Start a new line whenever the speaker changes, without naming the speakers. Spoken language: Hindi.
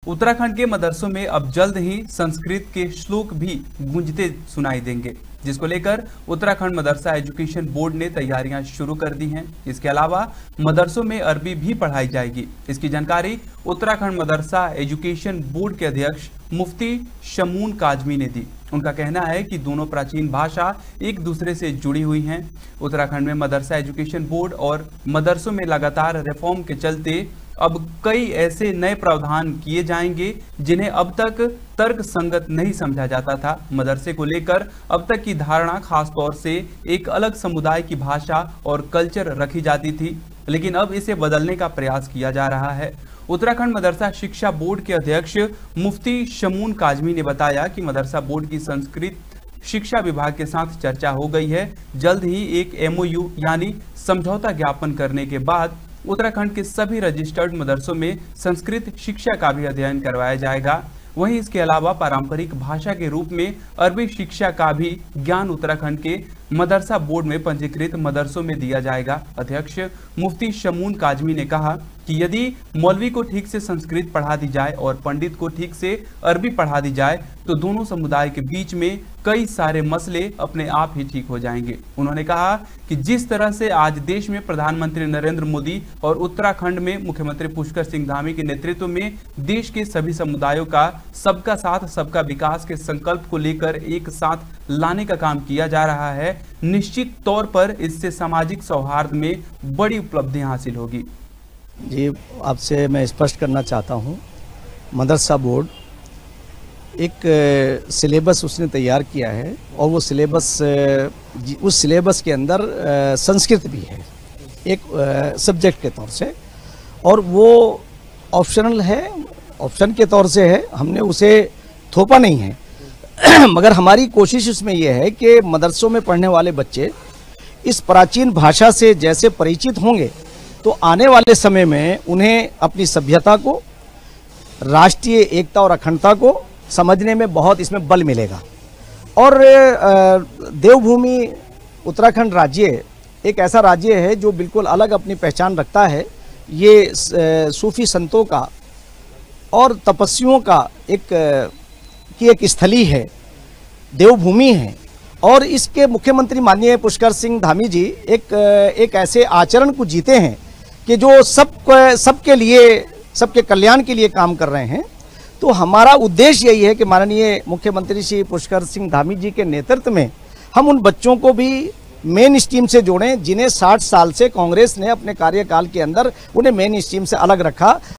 उत्तराखंड के मदरसों में अब जल्द ही संस्कृत के श्लोक भी गूंजते सुनाई देंगे, जिसको लेकर उत्तराखंड मदरसा एजुकेशन बोर्ड ने तैयारियां शुरू कर दी हैं। इसके अलावा मदरसों में अरबी भी पढ़ाई जाएगी। इसकी जानकारी उत्तराखंड मदरसा एजुकेशन बोर्ड के अध्यक्ष मुफ्ती शमून काजमी ने दी। उनका कहना है कि दोनों प्राचीन भाषा एक दूसरे से जुड़ी हुई हैं। उत्तराखंड में मदरसा एजुकेशन बोर्ड और मदरसों में लगातार रिफॉर्म के चलते अब कई ऐसे नए प्रावधान किए जाएंगे जिन्हें अब तक तर्क संगत नहीं समझा जाता था। मदरसे को लेकर अब तक की धारणा खास तौर से एक अलग समुदाय की भाषा और कल्चर रखी जाती थी, लेकिन अब इसे बदलने का प्रयास किया जा रहा है। उत्तराखंड मदरसा शिक्षा बोर्ड के अध्यक्ष मुफ्ती शमून काजमी ने बताया कि मदरसा बोर्ड की संस्कृत शिक्षा विभाग के साथ चर्चा हो गई है। जल्द ही एक MOU यानी समझौता ज्ञापन करने के बाद उत्तराखंड के सभी रजिस्टर्ड मदरसों में संस्कृत शिक्षा का भी अध्ययन करवाया जाएगा। वहीं इसके अलावा पारंपरिक भाषा के रूप में अरबी शिक्षा का भी ज्ञान उत्तराखंड के मदरसा बोर्ड में पंजीकृत मदरसों में दिया जाएगा। अध्यक्ष मुफ्ती शमून काजमी ने कहा कि यदि मौलवी को ठीक से संस्कृत पढ़ा दी जाए और पंडित को ठीक से अरबी पढ़ा दी जाए तो दोनों समुदाय के बीच में कई सारे मसले अपने आप ही ठीक हो जाएंगे। उन्होंने कहा कि जिस तरह से आज देश में प्रधानमंत्री नरेंद्र मोदी और उत्तराखंड में मुख्यमंत्री पुष्कर सिंह धामी के नेतृत्व में देश के सभी समुदायों का सबका साथ सबका विकास के संकल्प को लेकर एक साथ लाने का काम किया जा रहा है, निश्चित तौर पर इससे सामाजिक सौहार्द में बड़ी उपलब्धियां हासिल होगी।
जी, आपसे मैं स्पष्ट करना चाहता हूँ, मदरसा बोर्ड एक सिलेबस उसने तैयार किया है और वो सिलेबस उस सिलेबस के अंदर संस्कृत भी है एक सब्जेक्ट के तौर से, और वो ऑप्शनल है, ऑप्शन के तौर से है, हमने उसे थोपा नहीं है। मगर हमारी कोशिश उसमें यह है कि मदरसों में पढ़ने वाले बच्चे इस प्राचीन भाषा से जैसे परिचित होंगे तो आने वाले समय में उन्हें अपनी सभ्यता को, राष्ट्रीय एकता और अखंडता को समझने में बहुत इसमें बल मिलेगा। और देवभूमि उत्तराखंड राज्य एक ऐसा राज्य है जो बिल्कुल अलग अपनी पहचान रखता है। ये सूफी संतों का और तपस्वियों का एक स्थली है, देवभूमि है। और इसके मुख्यमंत्री माननीय पुष्कर सिंह धामी जी एक ऐसे आचरण को जीते हैं कि जो सबके लिए, सबके कल्याण के लिए काम कर रहे हैं। तो हमारा उद्देश्य यही है कि माननीय मुख्यमंत्री श्री पुष्कर सिंह धामी जी के नेतृत्व में हम उन बच्चों को भी मेन स्ट्रीम से जोड़ें जिन्हें 60 साल से कांग्रेस ने अपने कार्यकाल के अंदर उन्हें मेन स्ट्रीम से अलग रखा।